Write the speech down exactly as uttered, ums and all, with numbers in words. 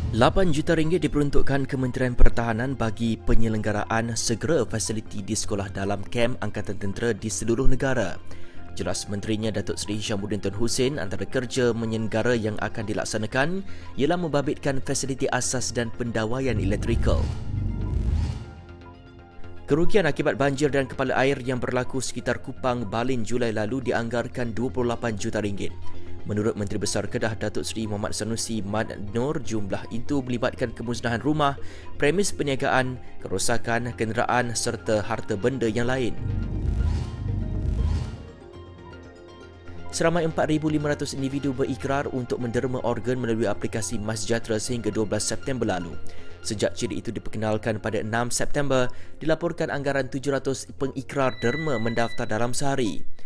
lapan juta ringgit diperuntukkan Kementerian Pertahanan bagi penyelenggaraan segera fasiliti di sekolah dalam kem Angkatan Tentera di seluruh negara. Jelas Menterinya Datuk Seri Hishamuddin Tun Hussein, antara kerja menyenggara yang akan dilaksanakan ialah membabitkan fasiliti asas dan pendawaian elektrikal. Kerugian akibat banjir dan kepala air yang berlaku sekitar Kupang, Balin Julai lalu dianggarkan dua puluh lapan juta ringgit. Menurut Menteri Besar Kedah Datuk Seri Muhammad Sanusi Mad Noor, jumlah itu melibatkan kemusnahan rumah, premis perniagaan, kerosakan kenderaan serta harta benda yang lain. Seramai empat ribu lima ratus individu berikrar untuk menderma organ melalui aplikasi MySejahtera sehingga dua belas September lalu. Sejak ciri itu diperkenalkan pada enam September, dilaporkan anggaran tujuh ratus pengikrar derma mendaftar dalam sehari.